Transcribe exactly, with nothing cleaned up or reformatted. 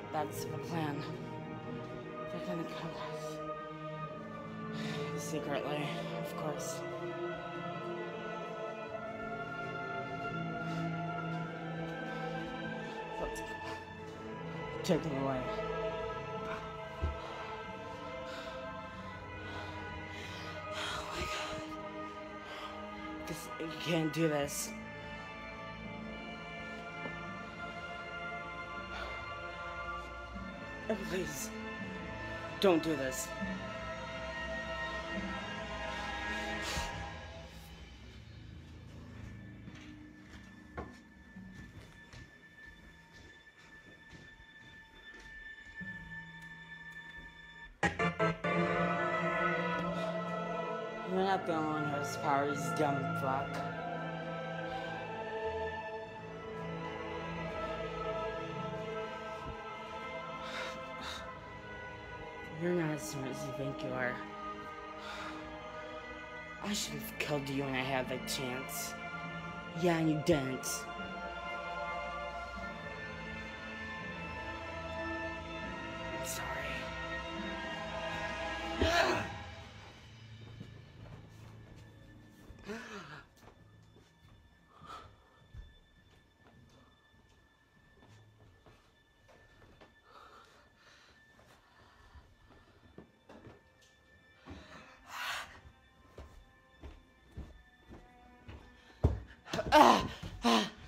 That's the plan. They're gonna kill us. Secretly, of course. Let's go. Take them away. Oh my god. This, you can't do this. Oh, please, don't do this. You're not the only one who has powers, dumb fuck. You're not as smart as you think you are. I should have killed you when I had the chance. Yeah, and you didn't. I'm sorry. Ah! Ah!